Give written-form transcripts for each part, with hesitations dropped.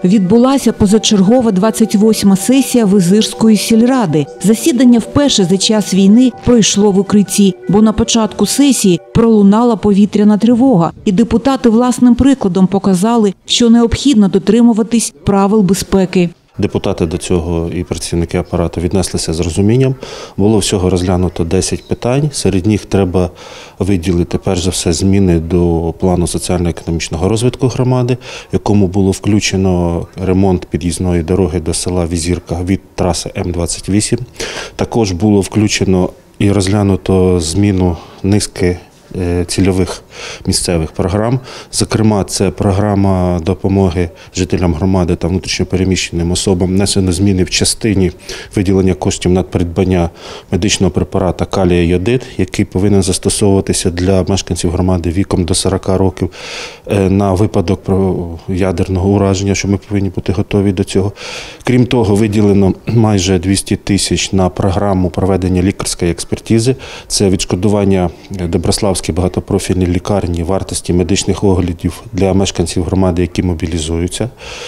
Відбулася позачергова 28-ма сесія Визирської сільради. Засідання вперше за час війни пройшло в укритті, бо на початку сесії пролунала повітряна тривога, і депутати власним прикладом показали, що необхідно дотримуватись правил безпеки. Депутати до цього і працівники апарату віднеслися з розумінням. Було всього розглянуто 10 питань. Серед них треба виділити, перш за все, зміни до плану соціально-економічного розвитку громади, в якому було включено ремонт під'їзної дороги до села Візірка від траси М-28. Також було включено і розглянуто зміну низки цільових місцевих програм. Зокрема, це програма допомоги жителям громади та внутрішньопереміщеним особам. Внесено зміни в частині виділення коштів на придбання медичного препарата калія-йодид, який повинен застосовуватися для мешканців громади віком до 40 років на випадок ядерного ураження, що ми повинні бути готові до цього. Крім того, виділено майже 200 тисяч на програму проведення лікарської експертизи. Це відшкодування Доброславській багатопрофільній лікарні вартості медичних оглядів для мешканців громади, які мобілізуються.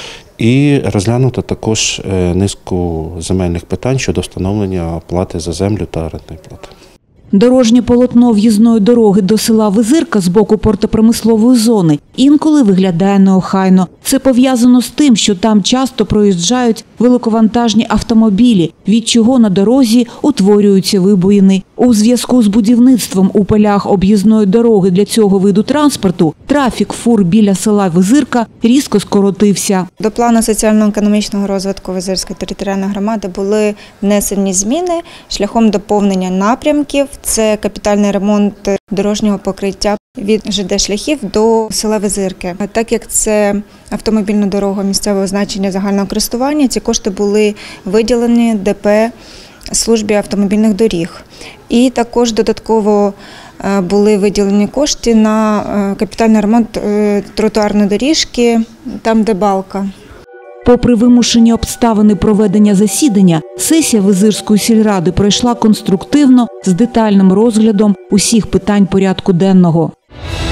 І розглянуто також низку земельних питань щодо встановлення плати за землю та орендної плати. Дорожнє полотно в'їзної дороги до села Визирка з боку портопромислової зони інколи виглядає неохайно. Це пов'язано з тим, що там часто проїжджають великовантажні автомобілі, від чого на дорозі утворюються вибоїни. У зв'язку з будівництвом у полях об'їзної дороги для цього виду транспорту трафік фур біля села Визирка різко скоротився. До плану соціально-економічного розвитку Визирської територіальної громади були внесені зміни шляхом доповнення напрямків. Це капітальний ремонт дорожнього покриття від ЖД-шляхів до села Визирки. Так як це автомобільна дорога місцевого значення загального користування, ці кошти були виділені ДП службі автомобільних доріг. І також додатково були виділені кошти на капітальний ремонт тротуарної доріжки, там де балка. Попри вимушені обставини проведення засідання, сесія Визирської сільради пройшла конструктивно з детальним розглядом усіх питань порядку денного.